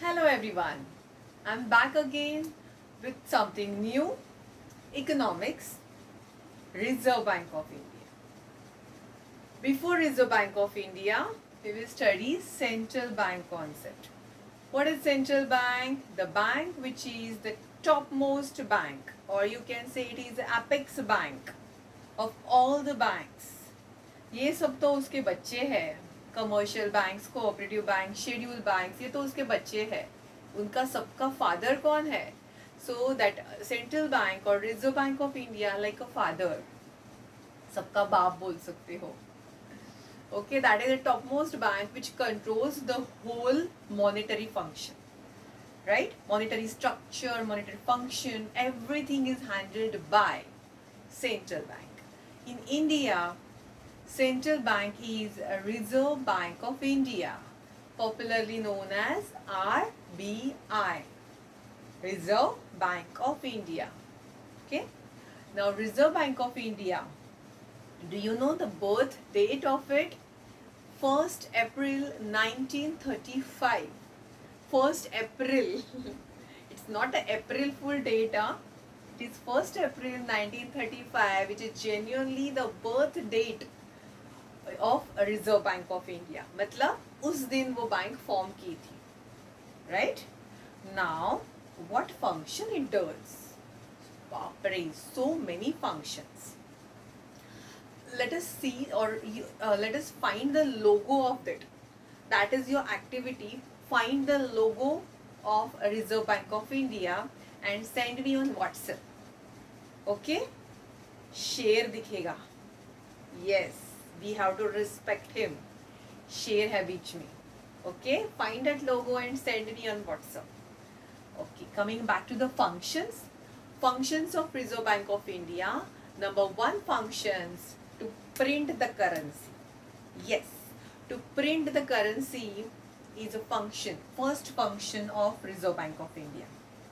Hello everyone, I'm back again with something new, economics, Reserve Bank of India. Before Reserve Bank of India, we will study central bank concept. What is central bank? The bank which is the topmost bank, or you can say it is the apex bank of all the banks. ये सब तो उसके बच्चे हैं, commercial banks, cooperative bank, schedule banks, ये तो उसके बच्चे हैं. उनका सबका फादर कौन है? सो दैट सेंट्रल बैंक और reserve bank of India like a father, सबका बाप बोल सकते हो. Okay, that is the topmost bank which controls the whole monetary function, right? Monetary structure, monetary function, everything is handled by central bank. In India, central bank is a Reserve Bank of India, popularly known as RBI, Reserve Bank of India. Okay. Now, Reserve Bank of India, do you know the birth date of it? 1st April 1935. 1st April. It's not an April Fool date. It is 1st April 1935, which is genuinely the birth date of Reserve Bank of India. मतलब उस दिन वो bank form की थी. Right? Now, what function it does? बाप रे, so many functions. Let us see, or let us find the logo of it. That is your activity. Find the logo of Reserve Bank of India and send me on WhatsApp. Okay? Share दिखेगा. Yes, we have to respect him. Share है बीच में. Okay? Find that logo and send me on WhatsApp. Okay, coming back to the functions. Functions of Reserve Bank of India. Number one, functions to print the currency. Yes, to print the currency is a function, first function of Reserve Bank of India.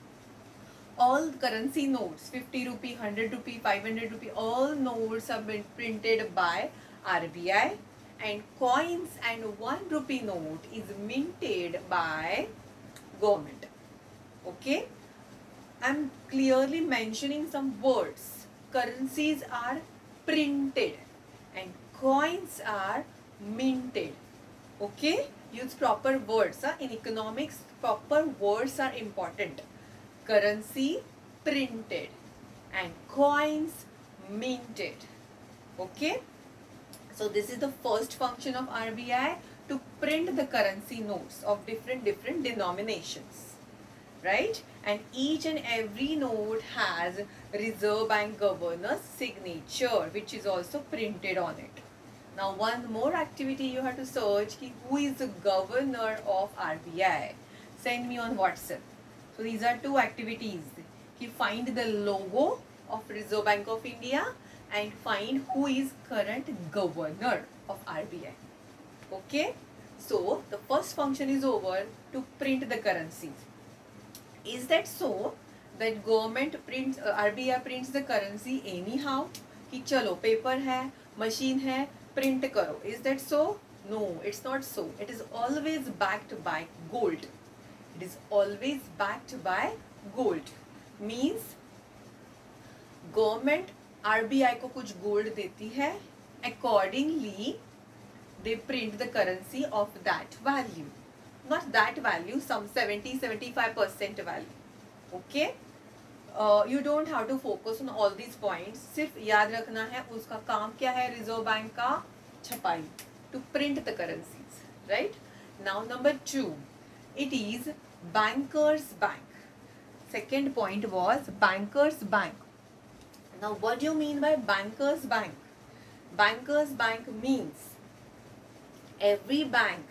All currency notes, 50 rupee, 100 rupee, 500 rupee, all notes have been printed by RBI, and coins and 1 rupee note is minted by government. Okay, I'm clearly mentioning some words. Currencies are printed and coins are minted. Okay, use proper words. In economics, proper words are important. Currency printed and coins minted. Okay, so this is the first function of RBI, to print the currency notes of different denominations, right? And each and every note has Reserve Bank governor's signature, which is also printed on it. Now, one more activity you have to search, who is the governor of RBI. Send me on WhatsApp. So these are two activities. Find the logo of Reserve Bank of India and find who is current governor of RBI. Okay. So the first function is over, to print the currencies. Is that so that government prints, RBI prints the currency anyhow? कि चलो paper है, machine है, print करो. Is that so? No, it's not so. It is always backed by gold. It is always backed by gold. Means government RBI को कुछ gold देती है. Accordingly, they print the currency of that value. Not that value, some 70-75% value. Okay, you don't have to focus on all these points. सिर्फ याद रखना है उसका काम क्या है, रिजर्व बैंक का छपाई, to print the currencies, right? Now number 2, it is bankers bank. Second point was bankers bank. Now what do you mean by bankers bank? Bankers bank means every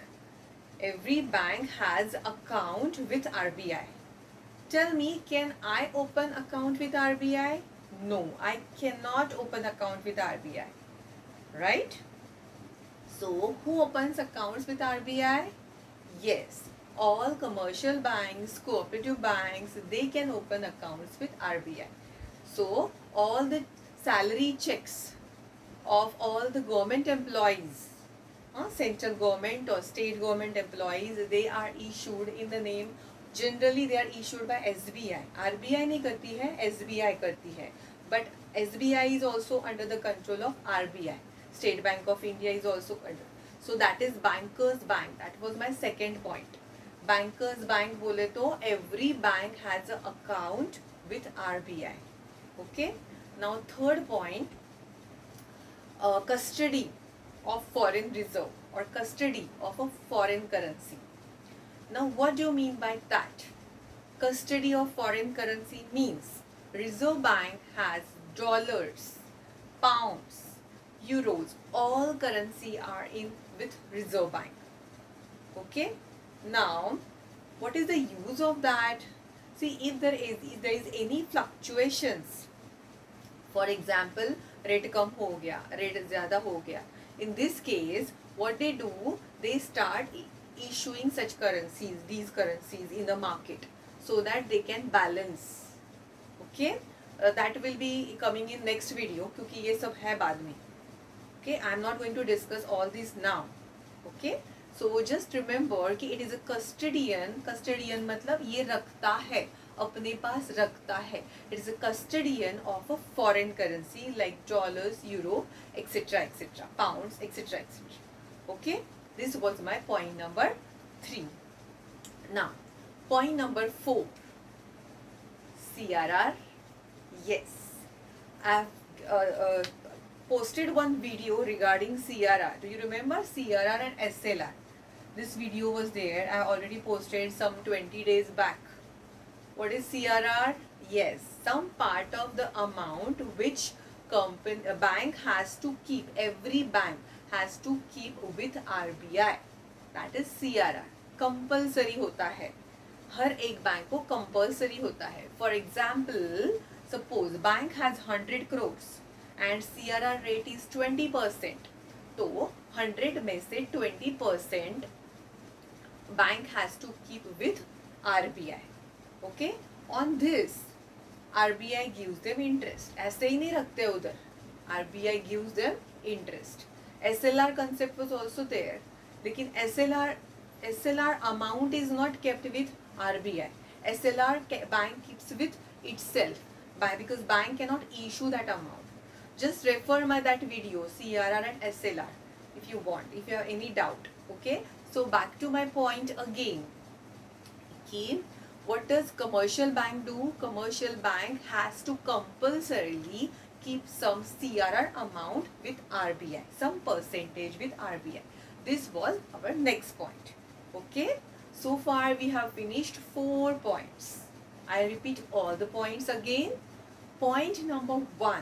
bank has account with RBI. Tell me, can I open account with RBI? No, I cannot open account with RBI. Right? So, who opens accounts with RBI? Yes, all commercial banks, cooperative banks, they can open accounts with RBI. So, all the salary checks of all the government employees, central government or state government employees, they are issued in the name generally they are issued by SBI. RBI नहीं करती है, SBI करती है, but SBI is also under the control of RBI. State Bank of India is also under. So that is Bankers Bank. That was my second point. Bankers Bank बोले तो every bank has an account with RBI. Okay. Now third point, custody of foreign reserve or custody of a foreign currency. Now what do you mean by that? Custody of foreign currency means Reserve Bank has dollars, pounds, euros, all currency are in with Reserve Bank. Okay. Now what is the use of that? See, if there is any fluctuations, for example rate कम हो गया, rate ज़्यादा हो गया, in this case what they do, they start issuing such currencies, these currencies in the market, so that they can balance. Okay. That will be coming in next video क्योंकि ये सब है बाद में. Okay, I am not going to discuss all this now. Okay, so just remember कि it is a custodian. Custodian मतलब ये रखता है, अपने पास रखता है. It is a custodian of a foreign currency like dollars, euro, etc., etc., pounds, etc., etc. Okay, this was my point number 3. Now, point number 4, CRR. Yes, I have posted one video regarding CRR. Do you remember CRR and SLR? This video was there. I already posted some 20 days back. What is CRR? Yes, some part of the amount which a bank has to keep, every bank has to keep with RBI. That is CRR. Compulsory होता है, हर एक bank को compulsory होता है. For example, suppose bank has 100 crores and CRR rate is 20%. तो 100 में से 20% bank has to keep with RBI. Okay, on this RBI gives them interest. ऐसे ही नहीं रखते उधर, RBI gives them interest. SLR concept was also there, लेकिन SLR amount is not kept with RBI. SLR bank keeps with itself, because bank cannot issue that amount. Just refer that video CRR and SLR if you want, if you have any doubt. Okay, so back to my point again. Okay, what does commercial bank do? Commercial bank has to compulsorily keep some CRR amount with RBI, some percentage with RBI. This was our next point. Okay, so far we have finished 4 points. I repeat all the points again. Point number 1.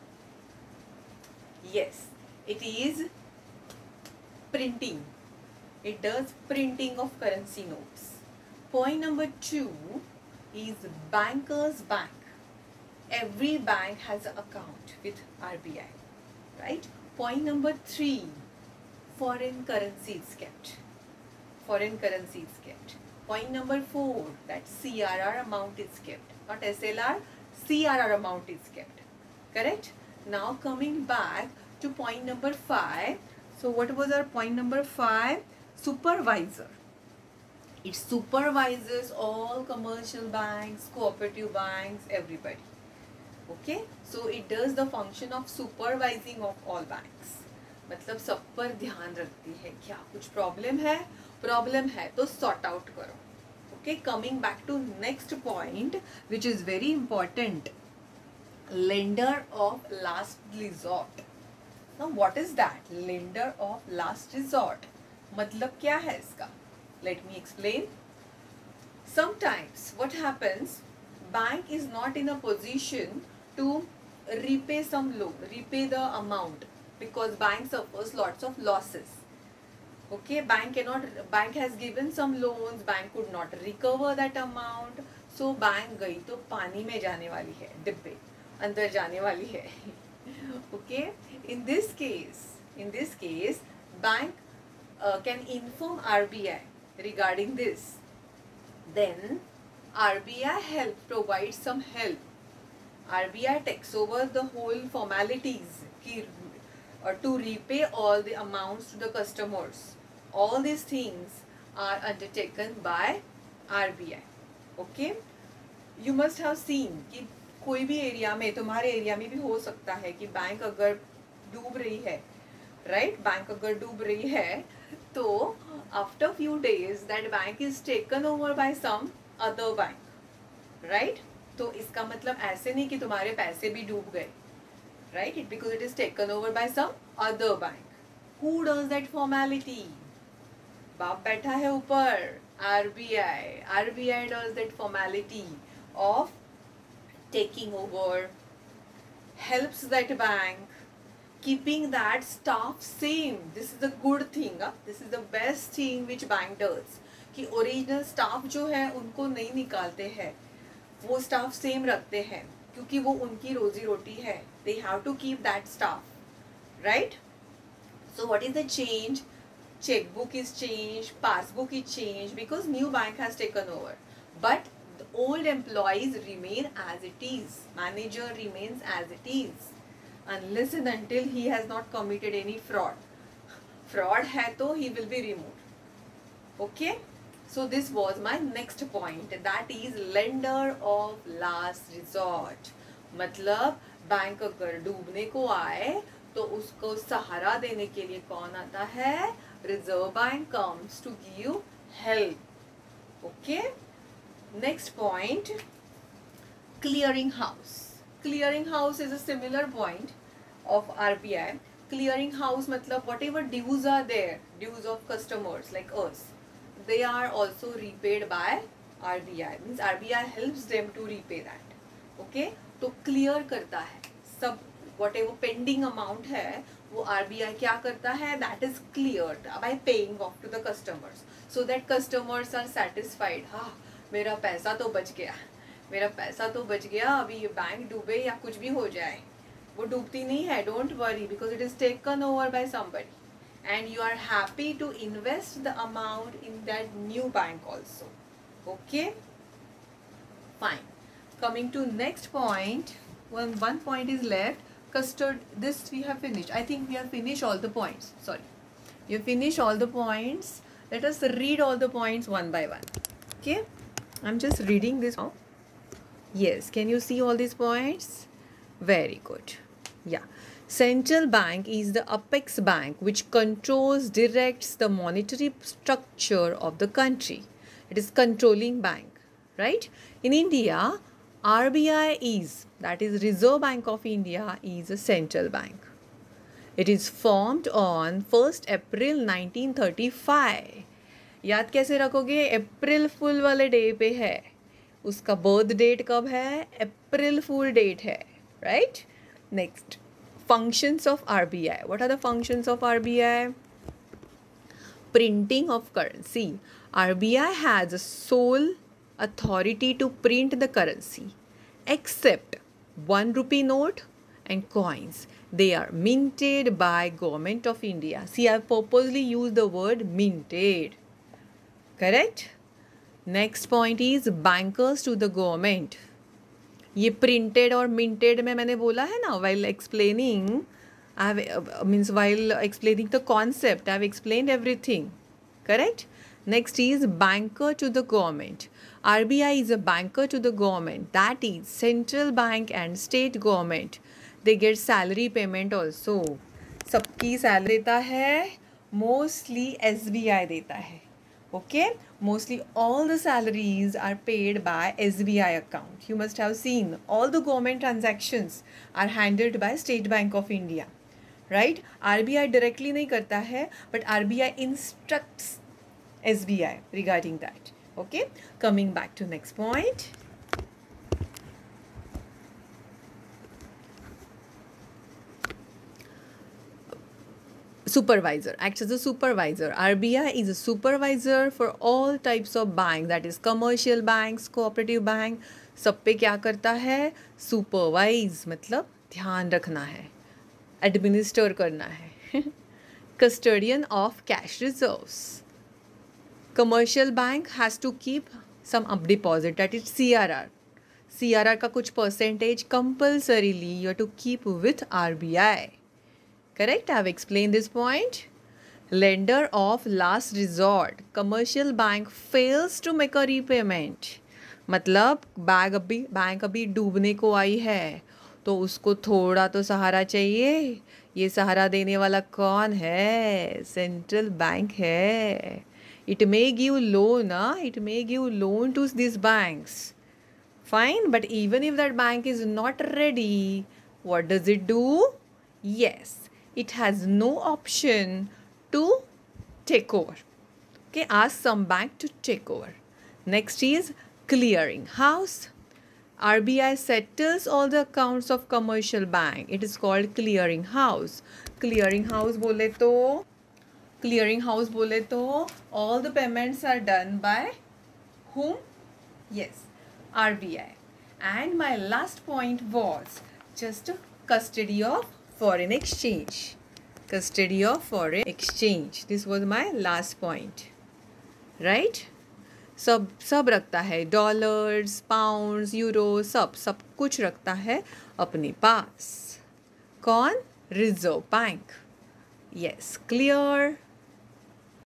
Yes, it is printing. It does printing of currency notes. Point number 2 is Bankers Bank. Every bank has an account with RBI, right? Point number 3, foreign currency is kept. Foreign currency is kept. Point number 4, that CRR amount is kept. Not SLR, CRR amount is kept. Correct? Now coming back to point number 5. So what was our point number 5? Supervisor. It supervises all commercial banks, cooperative banks, everybody. Okay, so it does the function of supervising of all banks. मतलब सब पर ध्यान रखती है. क्या कुछ problem है तो सॉर्ट आउट करो. Okay, coming back to next point, which is very important, lender of last resort. Now what is that? Lender of last resort मतलब क्या है इसका? Let me explain. Sometimes what happens, bank is not in a position to repay some loan, repay the amount, because bank suffers lots of losses. Okay, bank has given some loans, bank could not recover that amount, so bank गई तो पानी में जाने वाली है, डिब्बे अंदर जाने वाली है. Okay, in this case bank can inform RBI regarding this. Then RBI provides some help. RBI takes over the whole formalities to repay all the amounts to the customers. All these things are undertaken by RBI. Okay, you must have seen कि कोई भी area में, तुम्हारे area में भी हो सकता है कि बैंक अगर डूब रही है, राइट, बैंक अगर डूब रही है तो after few days that bank is taken over by some other bank, right. तो इसका मतलब ऐसे नहीं कि तुम्हारे पैसे भी डूब गए, right, it because it is taken over by some other bank. Who does that formality? बाप बैठा है ऊपर, RBI. RBI does that formality of taking over, helps that bank, keeping that staff same. This is the good thing, this is the best thing which bank does, कि original staff जो है उनको नहीं निकालते हैं, वो स्टाफ सेम रखते हैं क्योंकि वो उनकी रोजी रोटी है. They have to keep that staff, right? So what is the change? Checkbook is changed, passbook is changed because new bank has taken over, but the old employees remain as it is. Manager remains as it is unless and until he has not committed any fraud. Fraud है तो he will be removed. Okay, so this was my next point, that is lender of last resort. मतलब bank अगर डूबने को आए तो उसको सहारा देने के लिए कौन आता है? Reserve bank comes to give help. Okay. Next point, clearing house. Clearing house is a similar point of RBI. Clearing house मतलब whatever dues are there, dues of customers like us, they are also repaid by RBI. Means RBI helps them to repay that. Okay, तो clear करता है सब, whatever pending amount है वो RBI क्या करता है? That is cleared by paying off to the customers, so that customers are satisfied. हाँ, मेरा पैसा तो बच गया, मेरा पैसा तो बच गया, अभी ये बैंक डूबे या कुछ भी हो जाए, वो डूबती नहीं है. Don't worry because it is taken over by somebody and you are happy to invest the amount in that new bank also. Okay, fine. Coming to next point, one point is left. Custard, this we have finished. I think we have finished all the points. Sorry, you have finished all the points. Let us read all the points one by one. Okay, I'm just reading this now. Yes, can you see all these points? Very good. Yeah, central bank is the apex bank which controls, directs the monetary structure of the country. It is controlling bank, right? In India, RBI is, that is Reserve Bank of India, is a central bank. It is formed on 1st April 1935. याद कैसे रखोगे? April fool वाले day पे है, उसका birth date कब है? April full date है, right. Next, functions of RBI. What are the functions of RBI? Printing of currency. RBI has a sole authority to print the currency except 1 rupee note and coins. They are minted by Government of India. See, I purposely used the word minted. Correct? Next point is bankers to the government. ये printed और minted में मैंने बोला है ना, while explaining, while explaining the concept, I have explained everything. Correct? Next is banker to the government. RBI is a banker to the government, that is central bank and state government. They get salary payment also. सबकी salary देता है, mostly SBI देता है. Okay, mostly all the salaries are paid by SBI account. You must have seen all the government transactions are handled by State Bank of India, right? RBI directly नहीं करता है, but RBI instructs SBI regarding that. Okay, coming back to next point. Supervisor, acts as a supervisor. RBI is a supervisor for all types of banks, that is commercial banks, cooperative bank. सब पे क्या करता है? Supervise, मतलब ध्यान रखना है, administer करना है. Custodian of cash reserves. Commercial bank has to keep some up deposit, that is CRR. CRR का कुछ percentage compulsorily you have to keep with RBI. Correct? I have explained this point. Lender of last resort. Commercial bank fails to make a repayment. मतलब bank अभी डूबने को आई है, तो उसको थोड़ा तो सहारा चाहिए। ये सहारा देने वाला कौन है? सेंट्रल बैंक है। It may give loan, it may give loan to this banks. Fine, but even if that bank is not ready, what does it do? Yes, it has no option to take over. Okay, ask some bank to take over. Next is clearing house. RBI settles all the accounts of commercial bank. It is called clearing house. Clearing house बोले तो all the payments are done by whom? Yes, RBI. And my last point was just custody of foreign exchange. Custody of foreign exchange. This was my last point. Right? सब रखता है, dollars, pounds, euro, सब कुछ रखता है अपने पास. कौन? Reserve bank. Yes, clear.